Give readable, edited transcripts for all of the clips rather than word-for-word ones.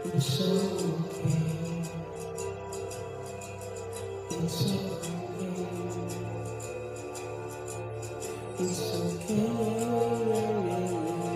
It's okay. It's okay. It's okay.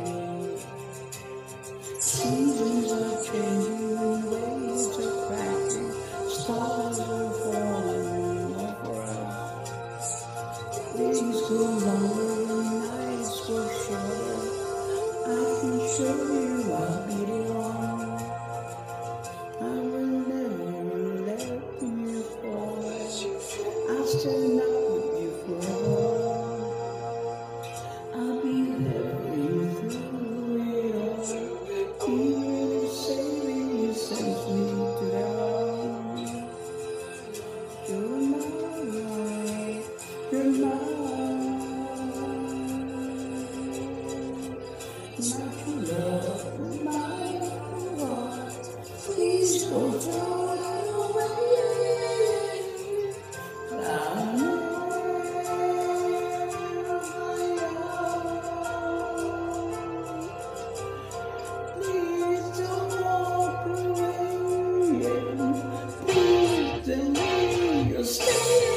Seasons are changing, waves are cracking, stars are falling over us. Days go longer, nights go shorter. I can show you I'll be the one. I will never let you fall. I'll stand up with you forever. I'll be there for you through it all. Even if saving you sends me to hell. You're mine. You're mine. My true love, my heart. Please don't throw it away. I please don't walk away. Please tell me you'll stay.